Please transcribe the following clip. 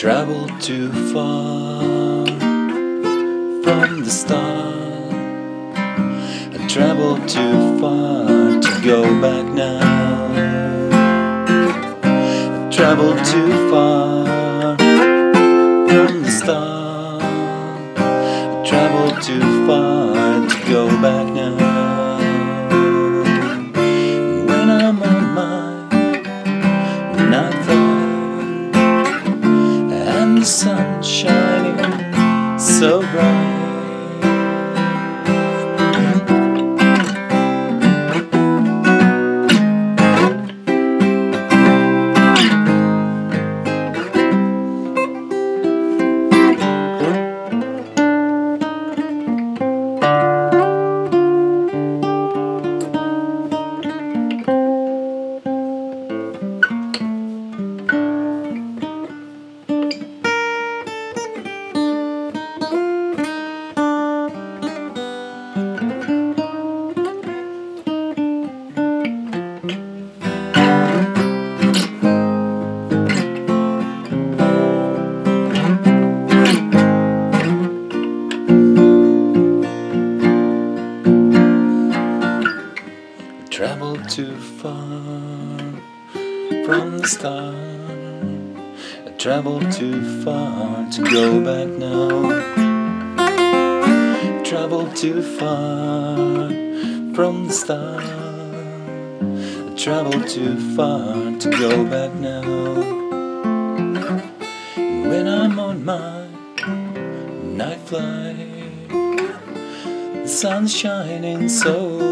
traveled too far from the start. I traveled too far to go back now. I traveled too far from the start. I traveled too far to go back now. When I'm on my night flight and the sun shining so bright, traveled too far from the start. I traveled too far to go back now. Traveled too far from the start. I traveled too far to go back now. And when I'm on my night flight, the sun's shining so